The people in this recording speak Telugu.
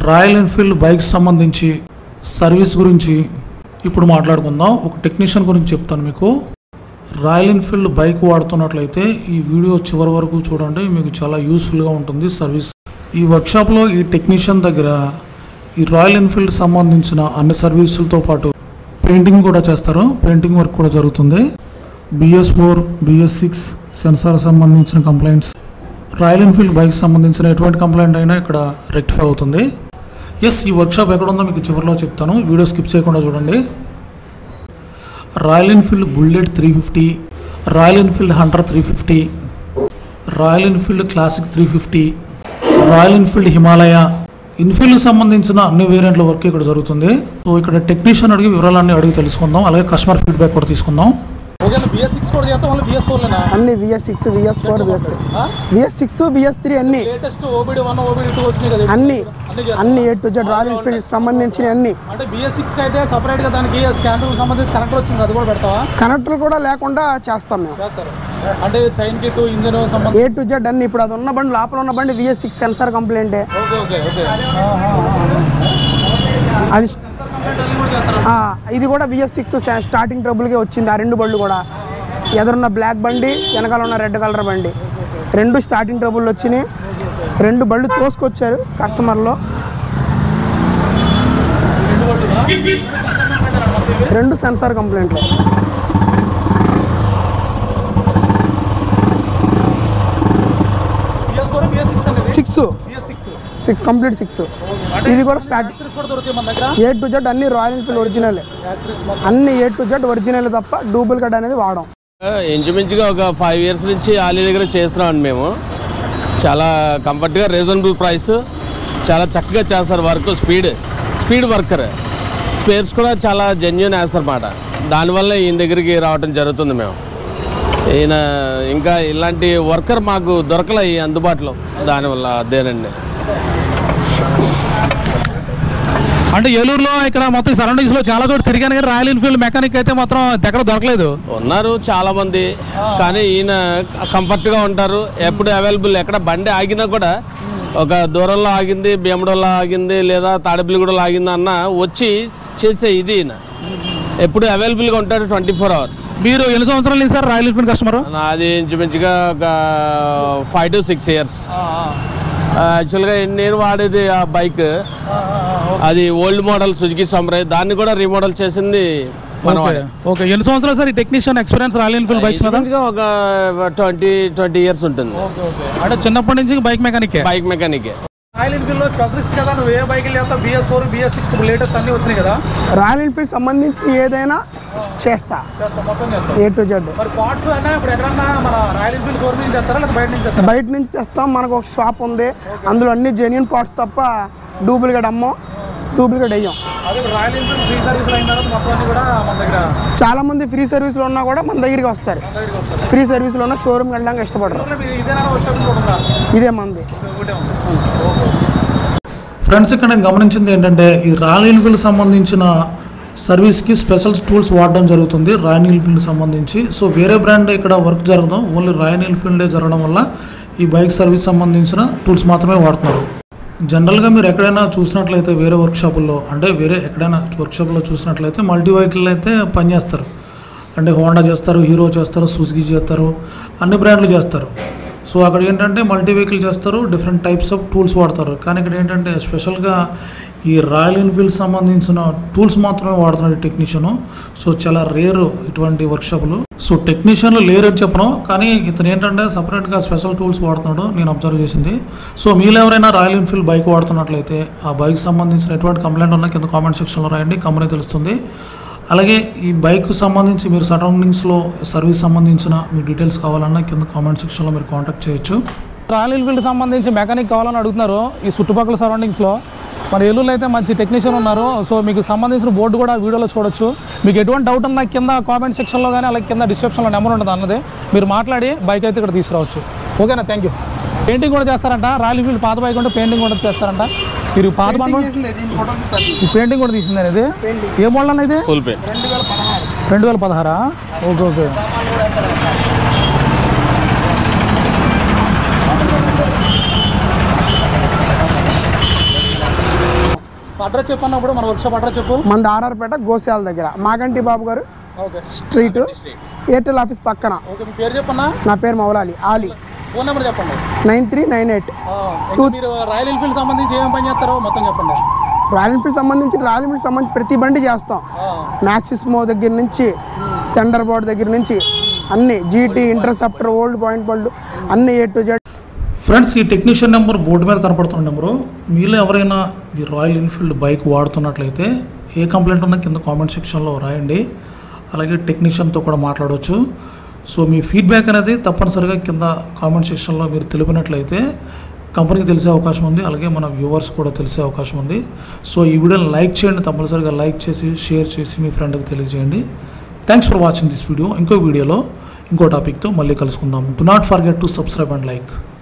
రాయల్ ఎన్ఫీల్డ్ బైక్స్ సంబంధించి సర్వీస్ గురించి ఇప్పుడు మాట్లాడుకుందాం. ఒక టెక్నీషియన్ గురించి చెప్తాను మీకు. రాయల్ ఎన్ఫీల్డ్ బైక్ వాడుతున్నట్లయితే ఈ వీడియో చివరి వరకు చూడండి, మీకు చాలా యూస్ఫుల్గా ఉంటుంది సర్వీస్. ఈ వర్క్షాప్లో ఈ టెక్నీషియన్ దగ్గర ఈ రాయల్ ఎన్ఫీల్డ్ సంబంధించిన అన్ని సర్వీసులతో పాటు పెయింటింగ్ కూడా చేస్తారు. పెయింటింగ్ వర్క్ కూడా జరుగుతుంది. BS4, BS6 సెన్సార్ సంబంధించిన కంప్లైంట్స్, రాయల్ ఎన్ఫీల్డ్ బైక్ సంబంధించిన ఎటువంటి కంప్లైంట్ అయినా ఇక్కడ రెక్టిఫై అవుతుంది. ఈ వర్క్షాప్ ఎక్కడ ఉందో మీకు చివరిలో చెప్తాను, వీడియో స్కిప్ చేయకుండా చూడండి. Royal Enfield Bullet 350, Royal Enfield Hunter 350, Royal Enfield Classic 350, Royal Enfield Himalaya, Enfield సంబంధించిన అన్ని వేరియంట్ల వర్క్ ఇక్కడ జరుగుతుంది. సో ఇక్కడ టెక్నీషియన్ అడిగి వివరాలన్నీ అడిగి తెలుసుకుందాం, అలాగే కస్టమర్ ఫీడ్బ్యాక్ కూడా తీసుకుందాం. అన్ని VS6, VS4, VS3 అన్ని అన్ని అన్ని A to Z Royal Enfield సంబంధించిన అన్ని. కనెక్టర్ కూడా లేకుండా చేస్తాం మేము. A to Z అన్ని. ఇప్పుడు అది ఉన్న బండి, లోపల ఉన్న బండి VS6 సెన్సార్ కంప్లైంట్. అది ఇది కూడా VS6 స్టార్టింగ్ ట్రబుల్గా వచ్చింది. ఆ రెండు బండ్లు కూడా, ఎదురున్న బ్లాక్ బండి, వెనకాల ఉన్న రెడ్ కలర్ బండి, రెండు స్టార్టింగ్ ట్రబుల్ వచ్చినాయి. రెండు బళ్ళు తోసుకొచ్చారు కస్టమర్లో. రెండు సెన్సార్ కంప్లైంట్లు. Six complete 6. ఇది కూడా స్టార్ట్ A to Z అన్ని రాయల్ ఎన్ఫీల్డ్ ఒరిజినల్. అన్ని A to Z ఒరిజినల్ తప్ప డూప్లికేట్ అనేది వాడడం. ఇంచుమించుగా ఒక 5 years నుంచి ఆలీ దగ్గర చేస్తున్నామండి మేము. చాలా కంఫర్ట్గా, రీజనబుల్ ప్రైస్, చాలా చక్కగా చేస్తారు వర్క్. Speed worker. స్పేర్స్ కూడా చాలా జెన్యూన్ వేస్తారన్నమాట. దానివల్ల ఈయన దగ్గరికి రావడం జరుగుతుంది మేము. ఈయన ఇంకా ఇలాంటి వర్కర్ మాకు దొరకలే ఈ అందుబాటులో, దానివల్ల అదేనండి. అంటే ఏలూరులో ఇక్కడ మొత్తం సరౌండింగ్స్లో చాలా చోట్ల తిరిగాను, కానీ రాయల్ ఎన్ఫీల్డ్ మెకానిక్ అయితే మాత్రం ఎక్కడ దొరకలేదు. ఉన్నారు చాలామంది, కానీ ఈయన కంఫర్ట్గా ఉంటారు. ఎప్పుడు అవైలబుల్. ఎక్కడ బండి ఆగినా కూడా, ఒక దూరంలో ఆగింది, భీమడోలో ఆగింది, లేదా తాడేపల్లిగూడలో ఆగింది అన్న వచ్చి చేసే ఇది ఈయన. ఎప్పుడు అవైలబుల్గా ఉంటాడు 24 hours. మీరు ఎన్ని సంవత్సరాలు లేదు సార్ రాయల్ ఎన్ఫీల్డ్ కస్టమర్? నాది ఇంచుమించుగా ఒక 5 to 6 years. యాక్చువల్గా నేను వాడేది ఆ బైక్, అది ఓల్డ్ మోడల్ సుజుకి సమ్రాయ్. దాన్ని కూడా రీమోడల్ చేసింది మనం. ఓకే, ఎన్ని సంవత్సరాలు సార్ ఈ technician experience Royal Enfield bikes మీద? ఒక 20 years ఉంటుంది. అంటే చిన్నప్పటి నుంచి bike mechanic. Royal Enfield specialist కదా, నువ్వు ఏ బైక్ చేస్తావు? BS4, BS6 లేటెస్ట్ అన్ని వచ్చినాయి కదా. రాయల్ ఎన్ఫీల్డ్ సంబంధించి ఏదైనా చేస్తా, A to Z. బయట నుంచి తెస్తాం. మనకు ఒక షాప్ ఉంది, అందులో అన్ని జెన్యూన్ పార్ట్స్ తప్ప డూప్లికేట్ అమ్మం, డూప్లికేట్ అయ్యాం. చాలా మంది ఫ్రీ సర్వీస్లో ఉన్నా కూడా మన దగ్గరికి వస్తారు. ఫ్రీ సర్వీస్లో ఉన్న షోరూమ్కి వెళ్ళడానికి ఇష్టపడరు. ఇదే మంది. ఫ్రెండ్స్, ఇక్కడ నేను గమనించింది ఏంటంటే, ఈ రాయల్ ఎన్ఫీల్డ్ సంబంధించిన సర్వీస్కి స్పెషల్ టూల్స్ వాడడం జరుగుతుంది రాయల్ ఎన్ఫీల్డ్ సంబంధించి. సో వేరే బ్రాండ్ ఇక్కడ వర్క్ జరగదు, ఓన్లీ రాయల్ ఎన్ఫీల్డే జరగడం వల్ల ఈ బైక్ సర్వీస్ సంబంధించిన టూల్స్ మాత్రమే వాడుతున్నారు. జనరల్గా మీరు ఎక్కడైనా చూసినట్లయితే వేరే వర్క్షాపుల్లో, అంటే వేరే ఎక్కడైనా వర్క్షాప్లో చూసినట్లయితే మల్టీ వెహికల్ అయితే పనిచేస్తారు. అంటే హోండా చేస్తారు, హీరో చేస్తారు, సుజుకి చేస్తారు, అన్ని బ్రాండ్లు చేస్తారు. సో అక్కడ ఏంటంటే మల్టీ వెహికల్ చేస్తారు, డిఫరెంట్ టైప్స్ ఆఫ్ టూల్స్ వాడతారు. కానీ ఇక్కడ ఏంటంటే స్పెషల్గా ఈ రాయల్ ఎన్ఫీల్డ్ సంబంధించిన టూల్స్ మాత్రమే వాడుతున్నాడు టెక్నీషియను. సో చాలా రేర్ ఇటువంటి వర్క్షాపులు. సో టెక్నీషియన్లు లేరని చెప్పను, కానీ ఇతను ఏంటంటే సపరేట్గా స్పెషల్ టూల్స్ వాడుతున్నాడు, నేను అబ్జర్వ్ చేసింది. సో మీరు ఎవరైనా రాయల్ ఎన్ఫీల్డ్ బైక్ వాడుతున్నట్లయితే ఆ బైక్ సంబంధించిన ఎటువంటి కంప్లైంట్ ఉన్నా కింద కామెంట్ సెక్షన్లో రాయండి, కంపెనీ తెలుస్తుంది. అలాగే ఈ బైక్ సంబంధించి మీరు సరౌండింగ్స్లో సర్వీస్ సంబంధించిన మీ డీటెయిల్స్ కావాలన్నా కింద కామెంట్ సెక్షన్లో మీరు కాంటాక్ట్ చేయొచ్చు. రాయల్ ఎన్ఫీల్డ్ సంబంధించి మెకానిక్ కావాలని అడుగుతున్నారు ఈ చుట్టుపక్కల సరౌండింగ్స్లో. మన ఏలూరులో అయితే మంచి టెక్నీషియన్ ఉన్నారు. సో మీకు సంబంధించిన బోర్డు కూడా వీడియోలో చూడొచ్చు. మీకు ఎటువంటి డౌట్ ఉన్నా కింద కామెంట్ సెక్షన్లో కానీ అలాగే కింద డిస్క్రిప్షన్లో నెంబర్ ఉంటుంది అన్నది, మీరు మాట్లాడి బైక్ అయితే ఇక్కడ తీసుకురావచ్చు. ఓకేనా, థ్యాంక్ యూ. పెయింటింగ్ కూడా చేస్తారంట. రాయల్ ఎన్ఫీల్డ్ పాత బైక్ ఉంటే పెయింటింగ్ కూడా చేస్తారంట. మీరు పాత బండి పెయింటింగ్ కూడా తీసింది అనేది. ఏ మోడల్ అనేది? 2016. ఓకే. అడ్రస్ చెప్పన్నప్పుడు మన వర్క్షాప్ అడ్రస్ చెప్పు. మన ఆర్ఆర్పేట గోశాల దగ్గర మాగంటి బాబు గారు స్ట్రీట్ ఎయిర్టెల్ ఆఫీస్ పక్కన. ఓకే, మీ పేరు చెప్పన్నా. నా పేరు మౌలాలి ఆలీ. ఫోన్ నెంబర్ చెప్పండి. 9398. మీరు రాయల్ ఎన్ఫీల్డ్ సంబంధించి ఏమేమి పని చేస్తారో మొత్తం చెప్పండి. రాయల్ ఎన్ఫీల్డ్ సంబంధించి ప్రతి బండి చేస్తాం. మ్యాక్సిస్మో దగ్గర నుంచి థండర్ బోర్డ్ దగ్గర నుంచి అన్ని జీటీ ఇంటర్సెప్టర్ ఓల్డ్ పాయింట్ బళ్ళు అన్ని A to Z. ఫ్రెండ్స్, ఈ టెక్నీషియన్ నెంబర్ బోర్డు మీద కనపడుతున్న నెంబరు. మీలో ఎవరైనా ఈ రాయల్ ఎన్ఫీల్డ్ బైక్ వాడుతున్నట్లయితే ఏ కంప్లైంట్ ఉన్నా కింద కామెంట్ సెక్షన్లో రాయండి. అలాగే టెక్నీషియన్తో కూడా మాట్లాడవచ్చు. సో మీ ఫీడ్బ్యాక్ అనేది తప్పనిసరిగా కింద కామెంట్ సెక్షన్లో మీరు తెలిపినట్లయితే కంపెనీకి తెలిసే అవకాశం ఉంది. అలాగే మన వ్యూవర్స్ కూడా తెలిసే అవకాశం ఉంది. సో ఈ వీడియోని లైక్ చేయండి, తప్పనిసరిగా లైక్ చేసి షేర్ చేసి మీ ఫ్రెండ్కి తెలియజేయండి. Thanks for watching this video. ఇంకో వీడియోలో ఇంకో టాపిక్తో మళ్ళీ కలుసుకుందాం. Do not forget to subscribe and like.